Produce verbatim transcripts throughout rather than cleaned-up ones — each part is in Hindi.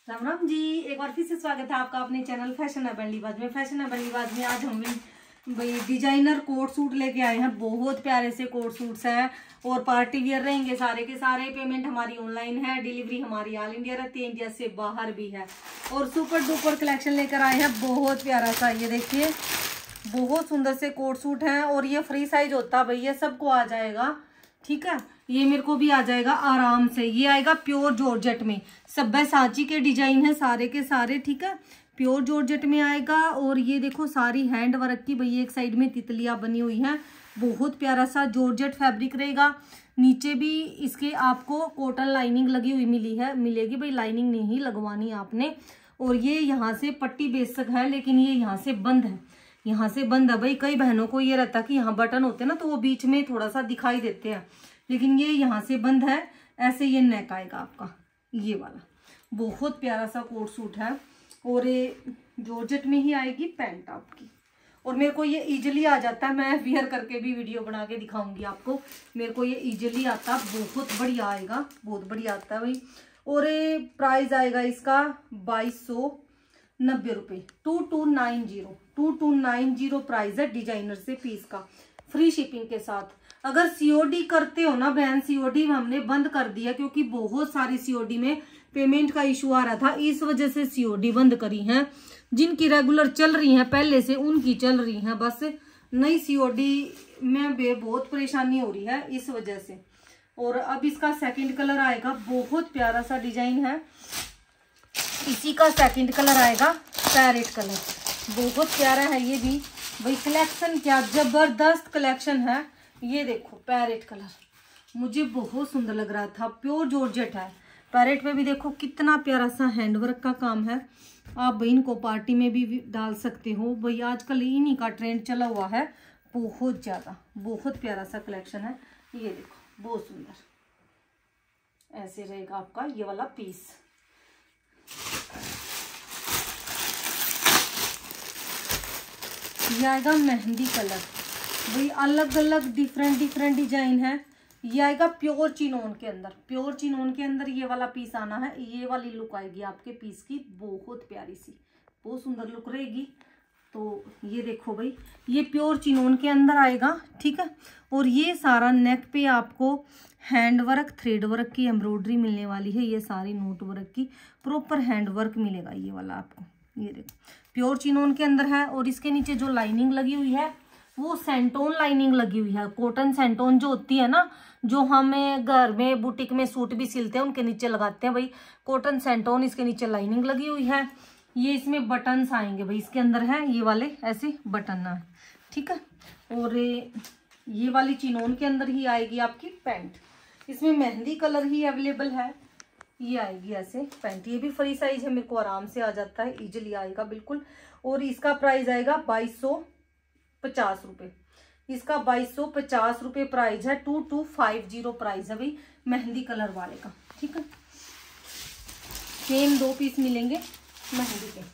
राम राम जी, एक बार फिर से स्वागत है आपका अपने चैनल फैशन है बल्लीबाज में। फैशन है बल्लीबाज में आज हम भाई डिजाइनर कोट सूट लेके आए हैं। बहुत प्यारे से कोट सूट्स हैं और पार्टी वियर रहेंगे सारे के सारे। पेमेंट हमारी ऑनलाइन है, डिलीवरी हमारी ऑल इंडिया रहती है, इंडिया से बाहर भी है। और सुपर डुपर कलेक्शन लेकर आए हैं, बहुत प्यारा सा। ये देखिए बहुत सुंदर से कोट सूट हैं और ये फ्री साइज होता है भैया, सबको आ जाएगा। ठीक है, ये मेरे को भी आ जाएगा आराम से। ये आएगा प्योर जॉर्जेट में, सब्यसाची के डिजाइन है सारे के सारे। ठीक है, प्योर जॉर्जेट में आएगा। और ये देखो सारी हैंड वर्क की भैया, एक साइड में तितलियां बनी हुई हैं। बहुत प्यारा सा जॉर्जेट फैब्रिक रहेगा। नीचे भी इसके आपको कॉटन लाइनिंग लगी हुई मिली है मिलेगी भाई, लाइनिंग नहीं लगवानी आपने। और ये यहाँ से पट्टी बेसिक है, लेकिन ये यहाँ से बंद है, यहाँ से बंद है भाई। कई बहनों को ये रहता कि यहाँ बटन होते हैं ना, तो वो बीच में थोड़ा सा दिखाई देते हैं, लेकिन ये यहाँ से बंद है। ऐसे ये नेक आएगा आपका, ये वाला बहुत प्यारा सा कोट सूट है। और ये जॉर्जेट में ही आएगी पैंट आपकी। और मेरे को ये इजीली आ जाता है, मैं वियर करके भी वीडियो बना के दिखाऊंगी आपको। मेरे को ये इजीली आता, बहुत बढ़िया आएगा, बहुत बढ़िया आता है भाई। और ये प्राइस आएगा इसका बाईस सौ नब्बे रुपये, two two nine zero two two nine zero price है डिजाइनर से पीस का, फ्री शिपिंग के साथ। अगर सीओडी करते हो ना बहन, सीओडी हमने बंद कर दिया क्योंकि बहुत सारी सीओडी में पेमेंट का इशू आ रहा था, इस वजह से सीओडी बंद करी है। जिनकी रेगुलर चल रही हैं पहले से, उनकी चल रही हैं, बस नई सीओडी में बे बहुत परेशानी हो रही है इस वजह से। और अब इसका सेकंड कलर आएगा, बहुत प्यारा सा डिजाइन है। इसी का सेकंड कलर आएगा पैरेट कलर, बहुत प्यारा है ये भी भाई। कलेक्शन क्या जबरदस्त कलेक्शन है। ये देखो पैरेट कलर, मुझे बहुत सुंदर लग रहा था। प्योर जॉर्जेट है, पैरेट में भी देखो कितना प्यारा सा हैंडवर्क का काम है। आप भाई इनको पार्टी में भी डाल सकते हो भाई, आजकल इन्हीं का ट्रेंड चला हुआ है बहुत ज्यादा। बहुत प्यारा सा कलेक्शन है। ये देखो बहुत सुंदर ऐसे रहेगा आपका ये वाला पीस। ये आएगा मेहंदी कलर भाई, अलग अलग डिफरेंट डिफरेंट डिजाइन है। ये आएगा प्योर चिनोन के अंदर, प्योर चिनोन के अंदर ये वाला पीस आना है। ये वाली लुक आएगी आपके पीस की, बहुत प्यारी सी, बहुत सुंदर लुक रहेगी। तो ये देखो भाई, ये प्योर चिनोन के अंदर आएगा। ठीक है, और ये सारा नेक पे आपको हैंड वर्क, थ्रेड वर्क की एम्ब्रॉयडरी मिलने वाली है। ये सारी नोट वर्क की प्रॉपर हैंड वर्क मिलेगा ये वाला आपको। ये देखो प्योर चिनोन के अंदर है। और इसके नीचे जो लाइनिंग लगी हुई है वो सेंटोन लाइनिंग लगी हुई है। कॉटन सेंटोन जो होती है ना, जो हमें घर में बुटीक में सूट भी सिलते हैं उनके नीचे लगाते हैं भाई, कॉटन सेंटोन। इसके नीचे लाइनिंग लगी हुई है। ये इसमें बटन्स आएंगे भाई, इसके अंदर है ये वाले ऐसे बटन है। ठीक है, और ये वाली चिनोन के अंदर ही आएगी आपकी पैंट। इसमें मेहंदी कलर ही अवेलेबल है। ये आएगी ऐसे पैंट, ये भी फ्री साइज है, मेरे को आराम से आ जाता है, इजीली आएगा बिल्कुल। और इसका प्राइस आएगा बाईस सौ पचास रुपये। इसका बाईस सौ पचास रुपये प्राइस है, two two five zero price है भाई मेहंदी कलर वाले का। ठीक है, सेम दो पीस मिलेंगे मेहंदी के।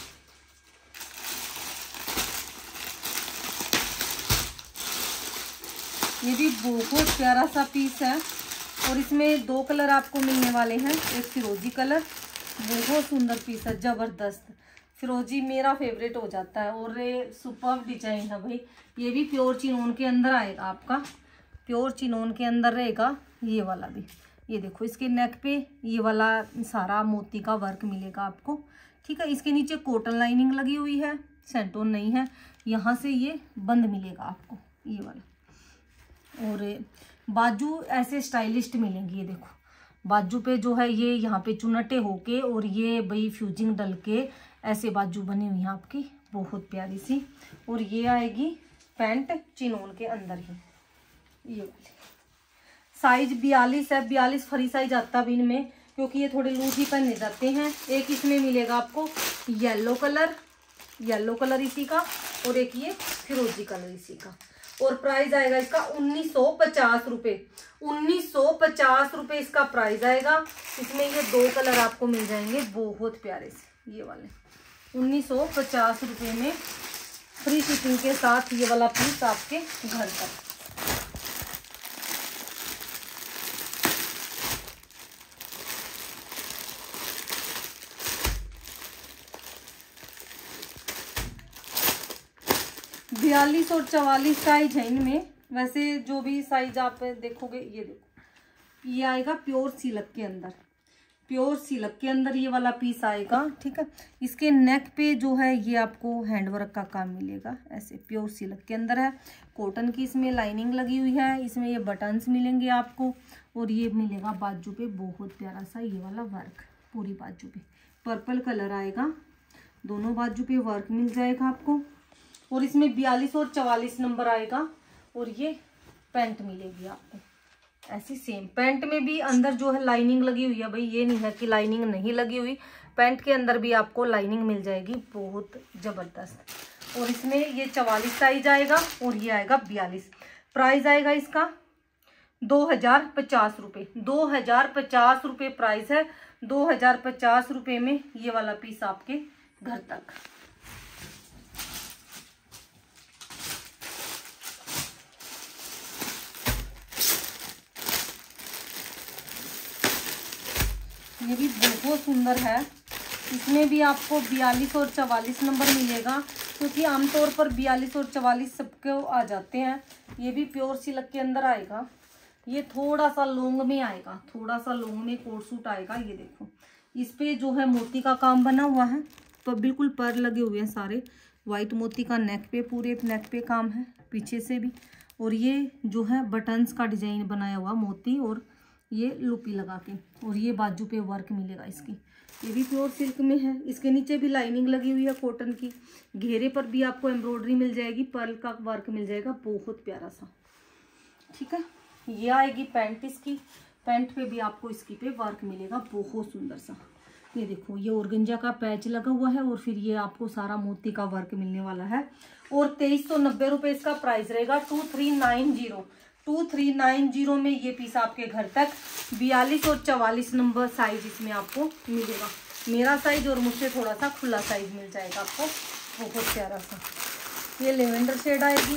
ये भी बहुत प्यारा सा पीस है और इसमें दो कलर आपको मिलने वाले हैं। एक फिरोजी कलर, बहुत सुंदर पीस है, जबरदस्त। फिरोजी मेरा फेवरेट हो जाता है। और ये सुपर्ब डिजाइन है भाई, ये भी प्योर चिनोन के अंदर आएगा आपका, प्योर चिनोन के अंदर रहेगा ये वाला भी। ये देखो इसके नेक पे ये वाला सारा मोती का वर्क मिलेगा आपको। ठीक है, इसके नीचे कॉटन लाइनिंग लगी हुई है, सेंटोन नहीं है। यहाँ से ये बंद मिलेगा आपको ये वाला। और बाजू ऐसे स्टाइलिस्ट मिलेंगी। ये देखो बाजू पे जो है ये यहाँ पे चुनटे होके और ये भाई फ्यूजिंग डल के ऐसे बाजू बनी हुई है आपकी, बहुत प्यारी सी। और ये आएगी पैंट चिनोन के अंदर ही। ये वाली साइज बयालीस है, बयालीस फ्री साइज आता है इनमें क्योंकि ये थोड़े लूज ही पहने जाते हैं। एक इसमें मिलेगा आपको येलो कलर, येलो कलर इसी का, और एक ये फिरोजी कलर इसी का। और प्राइस आएगा इसका उन्नीस सौ पचास रुपये, उन्नीस सौ पचास रुपये इसका प्राइस आएगा। इसमें ये दो कलर आपको मिल जाएंगे बहुत प्यारे से, ये वाले उन्नीस सौ पचास रुपये में फ्री शिपिंग के साथ ये वाला पीस आपके घर तक। बयालीस और चवालीस साइज है इनमें। वैसे जो भी साइज आप देखोगे, ये देखो ये आएगा प्योर सिल्क के अंदर, प्योर सिल्क के अंदर ये वाला पीस आएगा। ठीक है, इसके नेक पे जो है ये आपको हैंडवर्क का काम मिलेगा, ऐसे प्योर सिल्क के अंदर है। कॉटन की इसमें लाइनिंग लगी हुई है, इसमें ये बटन्स मिलेंगे आपको, और ये मिलेगा बाजू पे बहुत प्यारा सा ये वाला वर्क, पूरी बाजू पे पर्पल कलर आएगा, दोनों बाजू पे वर्क मिल जाएगा आपको। और इसमें बयालीस और चवालीस नंबर आएगा, और ये पैंट मिलेगी आपको ऐसी सेम। पैंट में भी अंदर जो है लाइनिंग लगी हुई है भाई, ये नहीं है कि लाइनिंग नहीं लगी हुई, पैंट के अंदर भी आपको लाइनिंग मिल जाएगी, बहुत ज़बरदस्त। और इसमें ये चवालीस साइज आएगा, और ये आएगा बयालीस। प्राइस आएगा इसका दो हजार पचास रुपये, दो हजार पचास रुपये प्राइस है। दो हजार पचास रुपये में ये वाला पीस आपके घर तक। ये भी बहुत सुंदर है, इसमें भी आपको बयालीस और चवालीस नंबर मिलेगा, क्योंकि आमतौर पर बयालीस और चवालीस सबके आ जाते हैं। ये भी प्योर सिल्क के अंदर आएगा, ये थोड़ा सा लॉन्ग में आएगा, थोड़ा सा लॉन्ग में कोट सूट आएगा। ये देखो इस पे जो है मोती का काम बना हुआ है, तो बिल्कुल पर लगे हुए हैं सारे, वाइट मोती का नेक पे, पूरे नेक पे काम है, पीछे से भी। और ये जो है बटन्स का डिजाइन बनाया हुआ मोती, और ये लुपी लगा के, और ये बाजू पे वर्क मिलेगा इसकी। ये भी प्योर सिल्क में है, इसके नीचे भी लाइनिंग लगी हुई है कॉटन की, घेरे पर भी आपको एम्ब्रॉयडरी मिल जाएगी, पर्ल का वर्क मिल जाएगा, बहुत प्यारा सा। ठीक है, ये आएगी पैंट इसकी, पैंट पे भी आपको इसकी पे वर्क मिलेगा, बहुत सुंदर सा। ये देखो ये ऑर्गेंजा का पैच लगा हुआ है, और फिर ये आपको सारा मोती का वर्क मिलने वाला है। और तेईस सौ नब्बे रुपये इसका प्राइस रहेगा। Two three nine zero two three nine zero में ये पीस आपके घर तक। बयालीस और चवालीस नंबर साइज इसमें आपको मिलेगा, मेरा साइज और मुझसे थोड़ा सा खुला साइज मिल जाएगा आपको, बहुत प्यारा सा। ये लेवेंडर शेड आएगी,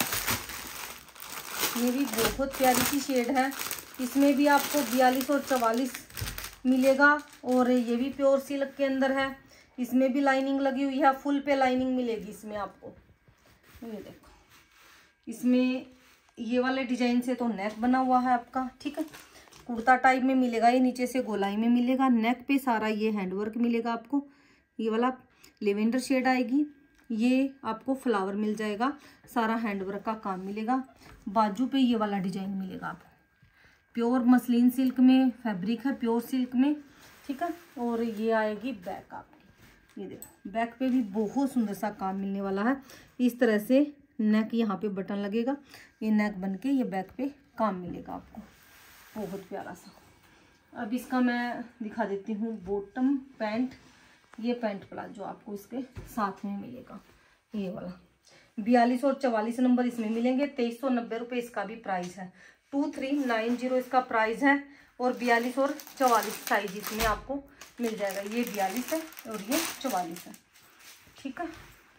ये भी बहुत प्यारी सी शेड है, इसमें भी आपको बयालीस और चवालीस मिलेगा। और ये भी प्योर सिल्क के अंदर है, इसमें भी लाइनिंग लगी हुई है, फुल पे लाइनिंग मिलेगी इसमें आपको। ये देखो इसमें ये वाले डिजाइन से तो नेक बना हुआ है आपका। ठीक है, कुर्ता टाइप में मिलेगा, ये नीचे से गोलाई में मिलेगा, नेक पे सारा ये हैंडवर्क मिलेगा आपको। ये वाला लेवेंडर शेड आएगी, ये आपको फ्लावर मिल जाएगा, सारा हैंडवर्क का काम मिलेगा। बाजू पे ये वाला डिजाइन मिलेगा आपको, प्योर मसलिन सिल्क में फैब्रिक है, प्योर सिल्क में। ठीक है, और ये आएगी बैक आपकी, ये देखो बैक पे भी बहुत सुंदर सा काम मिलने वाला है। इस तरह से नेक यहाँ पे बटन लगेगा, ये नेक बन के ये बैक पे काम मिलेगा आपको, बहुत प्यारा सा। अब इसका मैं दिखा देती हूँ बॉटम पैंट। ये पैंट प्लाजो आपको इसके साथ में मिलेगा, ये वाला बयालीस और चवालीस नंबर इसमें मिलेंगे। तेईस सौ नब्बे रुपये इसका भी प्राइस है। टू थ्री नाइन जीरो इसका प्राइस है, और बयालीस और चवालीस साइज इसमें आपको मिल जाएगा। ये बयालीस है और ये चवालीस है। ठीक है,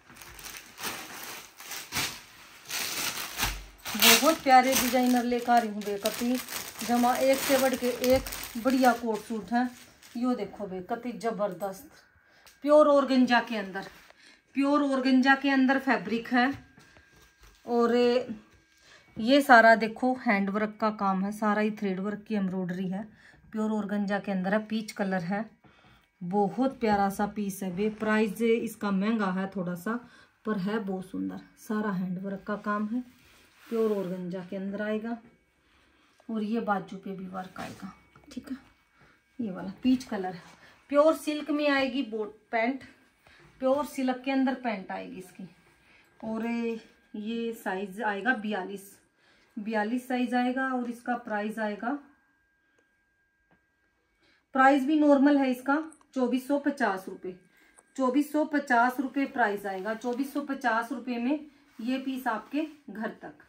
बहुत प्यारे डिजाइनर लेकर आ रही हूँ बेकती, जमा एक से बढ़ के एक बढ़िया कोट सूट है। यो देखो बेकती जबरदस्त, प्योर ऑर्गेंजा के अंदर, प्योर ऑर्गेंजा के अंदर फैब्रिक है। और ये सारा देखो हैंडवर्क का काम है, सारा ही थ्रेड वर्क की एम्ब्रॉयडरी है, प्योर ऑर्गेंजा के अंदर है, पीच कलर है, बहुत प्यारा सा पीस है वे। प्राइस इसका महंगा है थोड़ा सा, पर है बहुत सुंदर, सारा हैंडवर्क का काम है, प्योर ऑर्गेंजा के अंदर आएगा। और ये बाजू पे भी वर्क आएगा। ठीक है, ये वाला पीच कलर है, प्योर सिल्क में आएगी बोट पैंट, प्योर सिल्क के अंदर पैंट आएगी इसकी। और ये साइज आएगा बयालीस, बयालीस साइज आएगा। और इसका प्राइस आएगा, प्राइस भी नॉर्मल है इसका, चौबीस सौ पचास रुपये, चौबीस सौ पचास रुपये प्राइस आएगा। चौबीस सौ पचास रुपये में ये पीस आपके घर तक।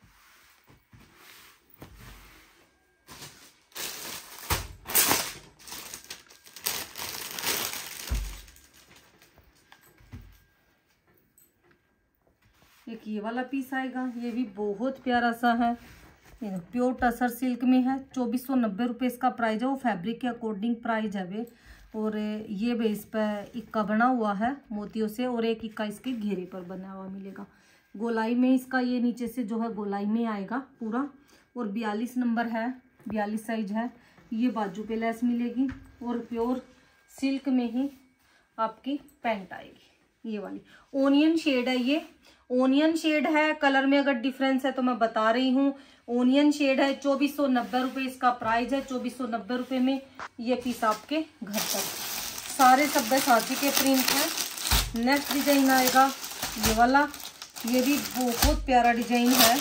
एक ये वाला पीस आएगा, ये भी बहुत प्यारा सा है, प्योर टसर सिल्क में है। चौबीस सौ नब्बे रुपये इसका प्राइस है, वो फैब्रिक के अकॉर्डिंग प्राइस है वे। और ये बेस पे इक्का बना हुआ है मोतियों से, और एक इक्का इसके घेरे पर बना हुआ मिलेगा। गोलाई में इसका ये नीचे से जो है गोलाई में आएगा पूरा, और बयालीस नंबर है, बयालीस साइज है। ये बाजू पे लेस मिलेगी और प्योर सिल्क में ही आपकी पैंट आएगी। ये वाली ओनियन शेड है, ये ओनियन शेड है। कलर में अगर डिफरेंस है तो मैं बता रही हूँ। ओनियन शेड है, चौबीस सौ नब्बे रुपये इसका प्राइस है। चौबीस सौ नब्बे रुपये में ये पीस आपके घर तक। सारे सब्यसाची के प्रिंट हैं। नेक्स्ट डिजाइन आएगा ये वाला, ये भी बहुत प्यारा डिजाइन है।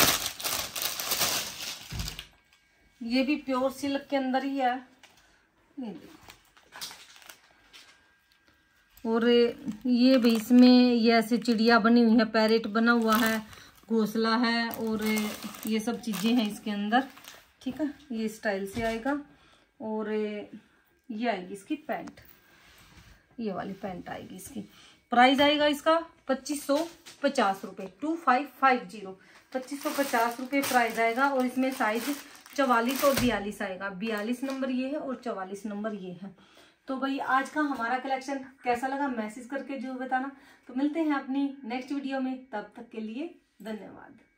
ये भी प्योर सिल्क के अंदर ही है। ये और ये भी इसमें ये ऐसे चिड़िया बनी हुई है, पैरेट बना हुआ है, घोंसला है, और ये सब चीजें हैं इसके अंदर। ठीक है, ये स्टाइल से आएगा। और ये आएगी इसकी पैंट, ये वाली पैंट आएगी। इसकी प्राइस आएगा इसका पच्चीस सौ पचास रुपये, टू फाइव फाइव जीरो पच्चीस सौ पचास रुपये प्राइस आएगा। और इसमें साइज चवालीस और बयालीस आएगा। बयालीस नंबर ये है और चवालीस नंबर ये है। तो भाई आज का हमारा कलेक्शन कैसा लगा मैसेज करके जो बताना। तो मिलते हैं अपनी नेक्स्ट वीडियो में, तब तक के लिए धन्यवाद।